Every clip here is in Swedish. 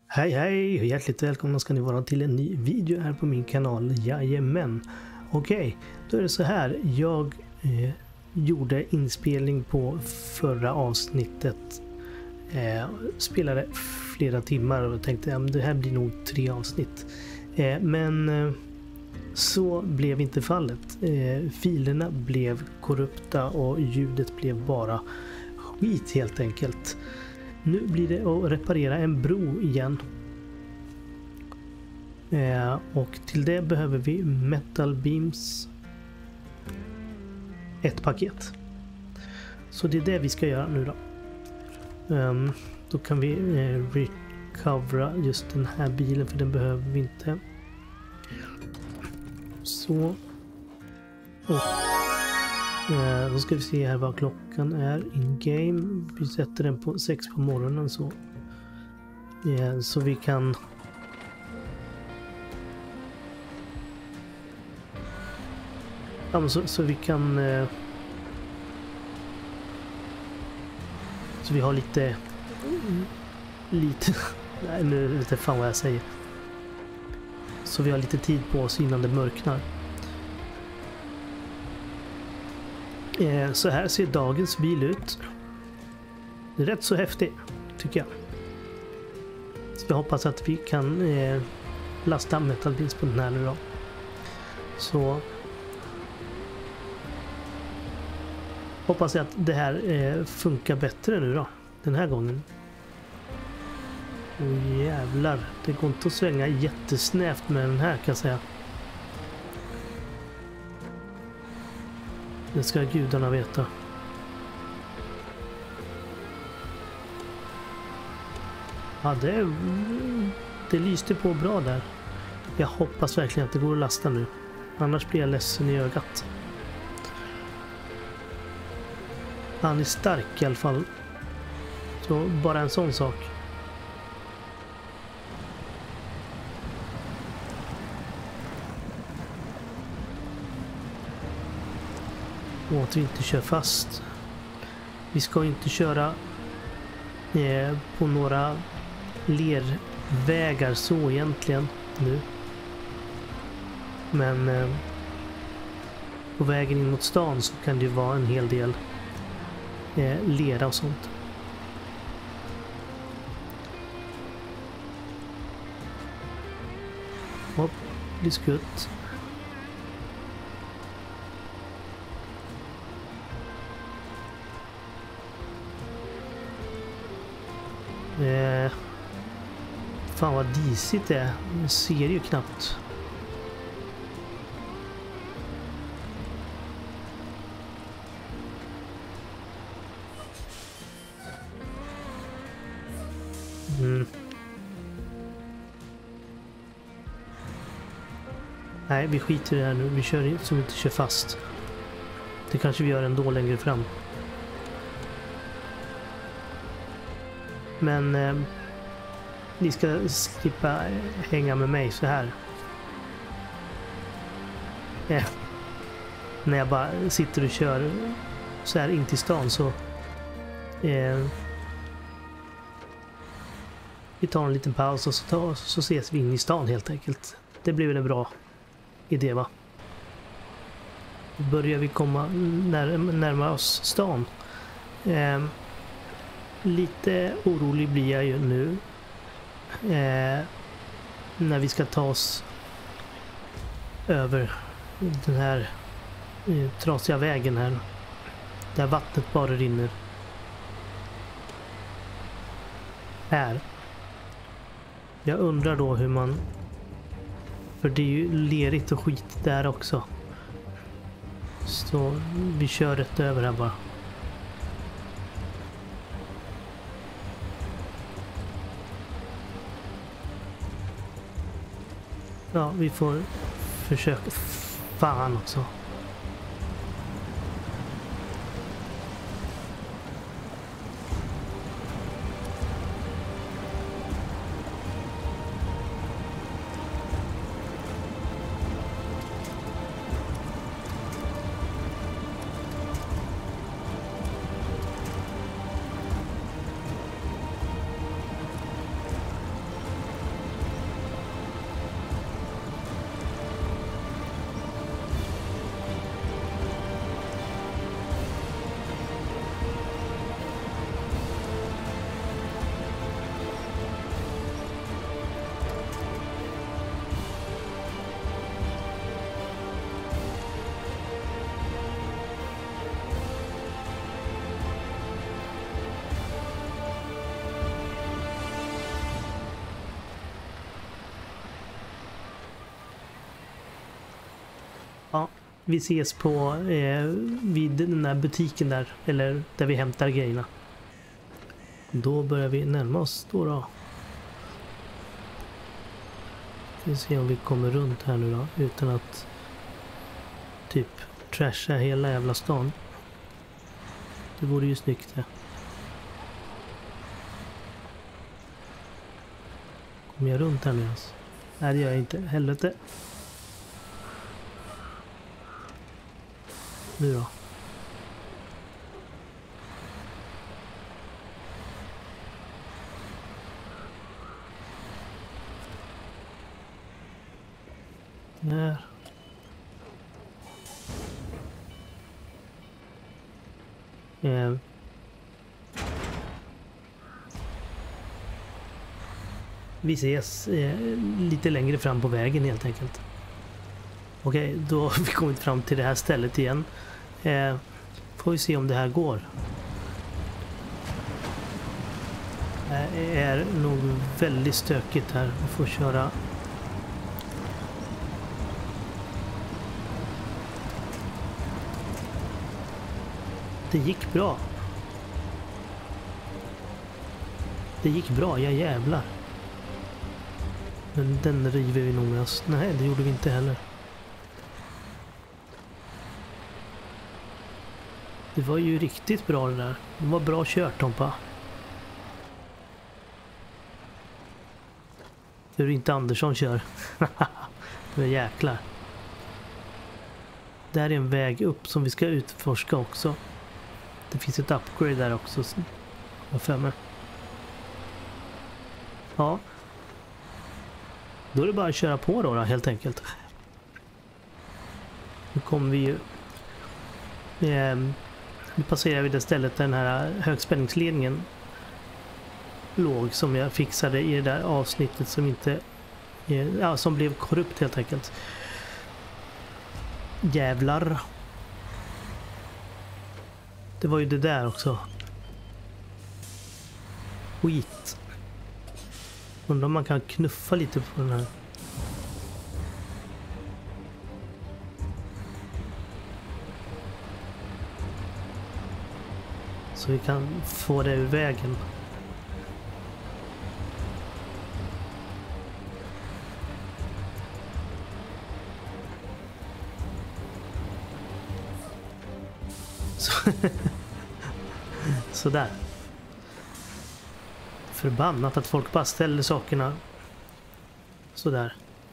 Hej hej! Hjärtligt välkomna ska ni vara till en ny video här på min kanal. Jajamän! Okej, då är det så här. Jag gjorde inspelning på förra avsnittet. Spelade flera timmar och tänkte att det här blir nog 3 avsnitt. Men så blev inte fallet. Filerna blev korrupta och ljudet blev bara skit helt enkelt. Nu blir det att reparera en bro igen. Och till det behöver vi metal beams. Ett paket. Så det är det vi ska göra nu då. Då kan vi recovera just den här bilen, för den behöver vi inte. Så. Och då ska vi se här vad klockan är in game. Vi sätter den på 6 på morgonen så vi kan så vi kan så vi har lite nej, nu vet jag fan vad jag säger. Så vi har lite tid på oss innan det mörknar. Så här ser dagens bil ut. Det är rätt så häftigt, tycker jag. Så jag hoppas att vi kan lasta metal beams på den här nu då. Så hoppas jag att det här funkar bättre nu då, den här gången. Åh jävlar, det går inte att svänga jättesnävt med den här, kan jag säga. Det ska gudarna veta. Ja, det lyste på bra där. Jag hoppas verkligen att det går att lasta nu. Annars blir jag ledsen i ögat. Han är stark i alla fall. Så bara en sån sak. Och att vi inte kör fast. Vi ska inte köra på några lervägar så egentligen nu. Men på vägen in mot stan så kan det ju vara en hel del lera och sånt. Hopp, det är skutt. Fan vad disigt det är. Jag ser ju knappt. Nej, vi skiter i det här nu. Vi kör så vi inte kör fast. Det kanske vi gör ändå längre fram. Men ni ska slippa hänga med mig så här. När jag bara sitter och kör så här in till stan så vi tar en liten paus och så ses vi in i stan helt enkelt. Det blir väl en bra idé, va? Börjar vi komma närmare oss stan. Lite orolig blir jag ju nu när vi ska ta oss över den här trasiga vägen här där vattnet bara rinner här. Jag undrar då hur man, för det är ju lerigt och skit där också, så vi kör rätt över här bara. Ja, vi får försöka. Fan också. Ja, vi ses på vid den här butiken där, eller där vi hämtar grejerna. Då börjar vi närma oss då. Vi se om vi kommer runt här nu då, utan att typ trasha hela jävla stan. Det vore ju snyggt det. Kommer jag runt här nu alltså? Nej, det gör jag inte. Helvete. Nu då. Där. Vi ses lite längre fram på vägen helt enkelt. Okej, då har vi kommit fram till det här stället igen. Får vi se om det här går. Det är nog väldigt stökigt här att få köra. Det gick bra. Det gick bra, jag jävlar. Men den river vi nog med oss. Nej, det gjorde vi inte heller. Det var ju riktigt bra det där. Det var bra kört, Tompa. Hur inte Andersson kör. Det är jäklar. Där är en väg upp som vi ska utforska också. Det finns ett upgrade där också. Vad för mig. Ja. Då är det bara att köra på då helt enkelt. Nu kommer vi ju... Nu passerar vi det stället där den här högspänningsledningen låg, som jag fixade i det där avsnittet som inte... Ja, som blev korrupt helt enkelt. Jävlar. Det var ju det där också. Skit. Undrar om man kan knuffa lite på den här. Så vi kan få det ur vägen. Så där. Förbannat att folk bara ställer sakerna så där.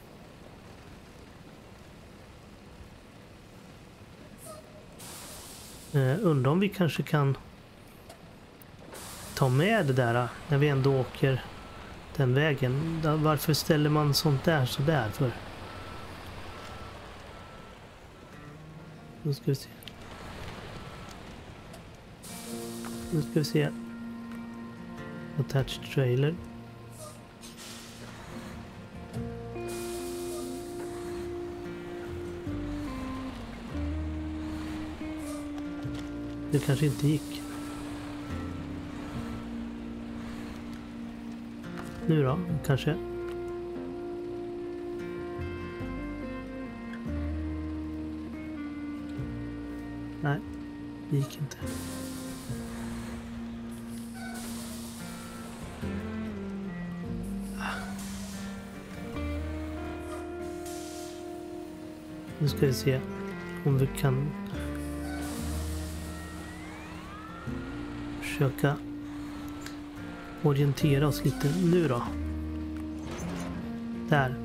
Undrar om vi kanske kan ta med det där när vi ändå åker den vägen. Varför ställer man sånt där så där för? Nu ska vi se. Nu ska vi se. Attached trailer. Det kanske inte gick. Nu då, kanske. Nej, det gick inte. Nu ska vi se om vi kan försöka orientera oss lite. Nu då. Där.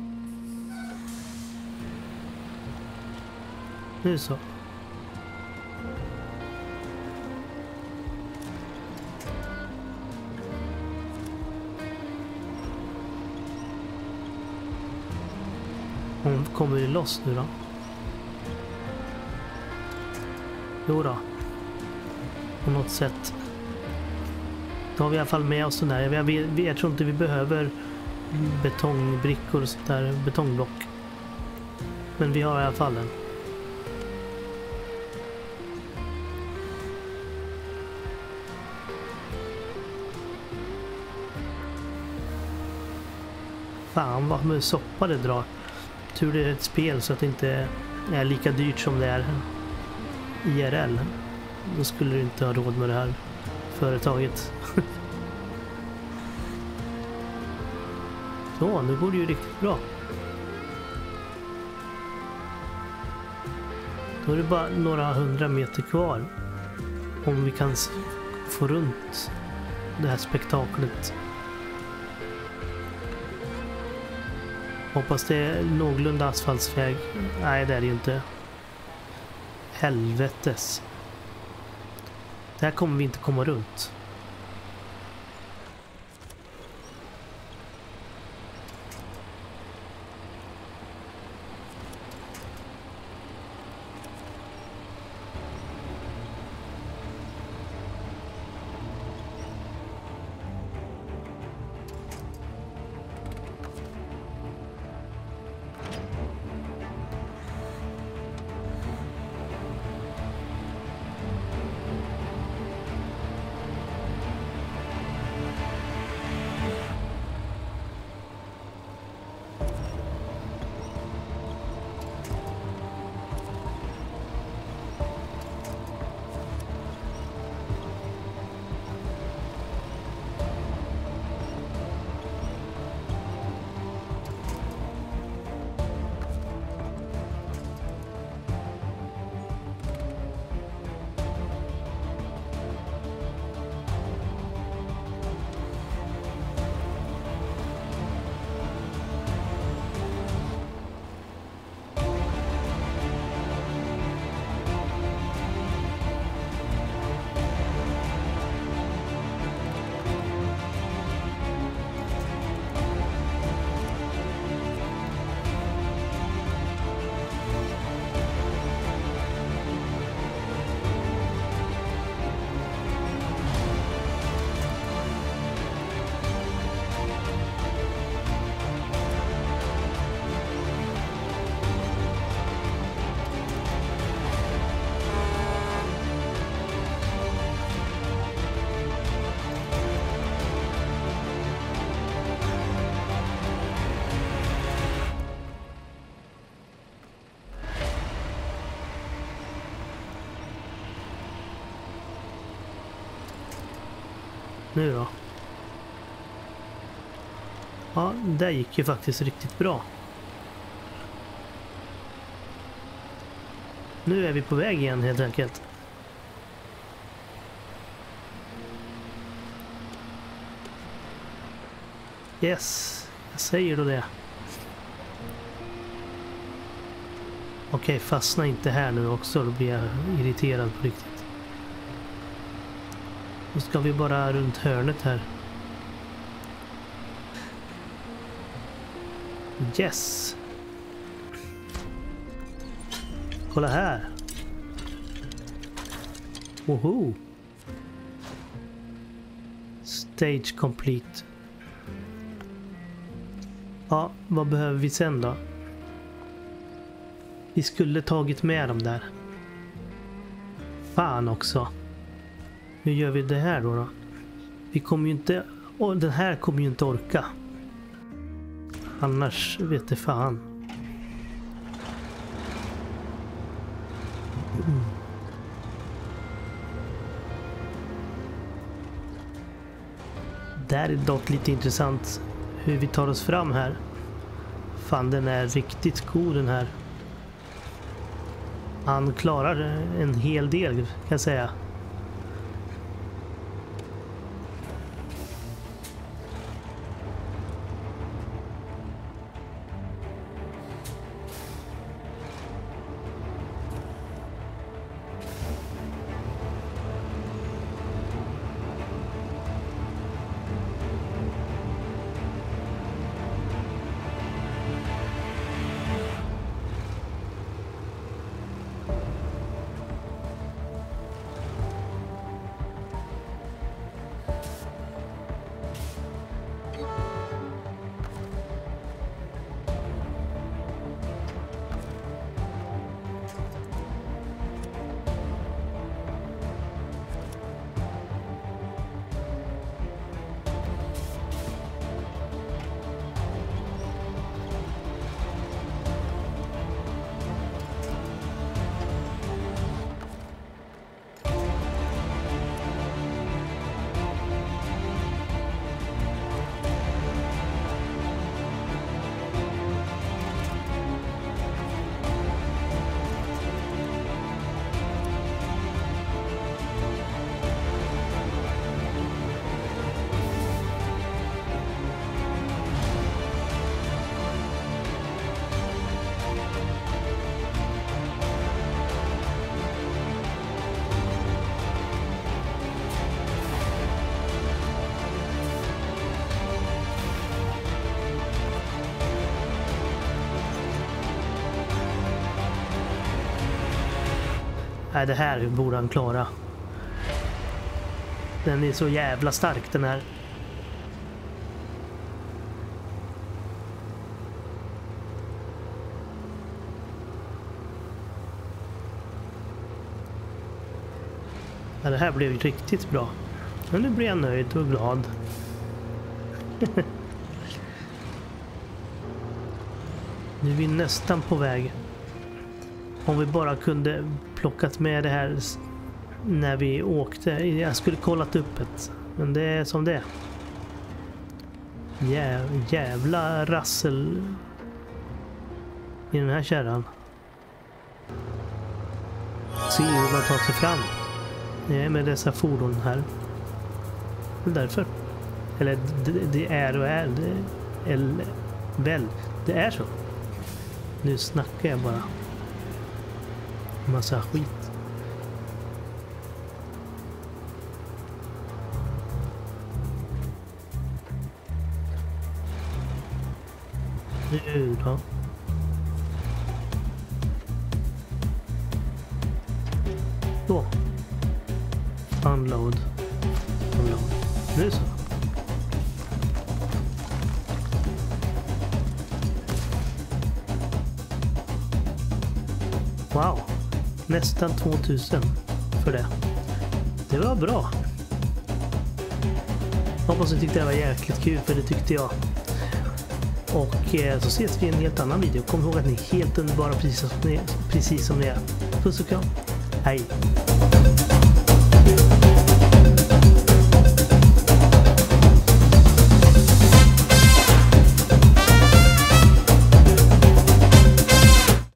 Nu så. Om kommer vi loss nu då? Jo då. På något sätt. Då har vi i alla fall med oss den här. Jag tror inte vi behöver betongbrickor och sånt där. Betongblock. Men vi har i alla fall den. Fan vad med soppa det drar. Tur det är ett spel så att det inte är lika dyrt som det är IRL, då skulle du inte ha råd med det här företaget. Så, nu går det ju riktigt bra. Då är det bara några 100 meter kvar om vi kan få runt det här spektaklet. Hoppas det är någorlunda asfaltsväg. Nej, det är det ju inte. Helvetes. Det här kommer vi inte komma runt. Nu då? Ja, det gick ju faktiskt riktigt bra. Nu är vi på väg igen helt enkelt. Yes, jag säger då det. Okej, fastna inte här nu också, då blir jag irriterad på riktigt. Då ska vi bara runt hörnet här. Yes! Kolla här! Woho! Stage complete. Ja, vad behöver vi sen då? Vi skulle tagit med dem där. Fan också. Hur gör vi det här då? Vi kommer ju inte... Och den här kommer ju inte orka. Annars vet det fan. Det här är dock lite intressant hur vi tar oss fram här. Fan, den är riktigt god den här. Han klarar en hel del kan jag säga. Nej, det här borde han klara. Den är så jävla stark den här. Ja, det här blev riktigt bra. Men nu blir jag nöjd och glad. Nu är vi nästan på väg. Om vi bara kunde plockat med det här när vi åkte. Jag skulle kollat upp det. Men det är som det är. Jävla rassel i den här kärran. Se hur man tar sig fram med dessa fordon här. Därför. Eller det är och är. Eller väl, det är så. Nu snackar jag bara. Massa skit. Nu då. Så. Unload. Nu så. Wow. Nästan 2000 för det. Det var bra. Hoppas ni tyckte det var jäkligt kul, för det tyckte jag. Och så ses vi i en helt annan video. Kom ihåg att ni är helt underbara precis som ni är. Puss och kram. Hej.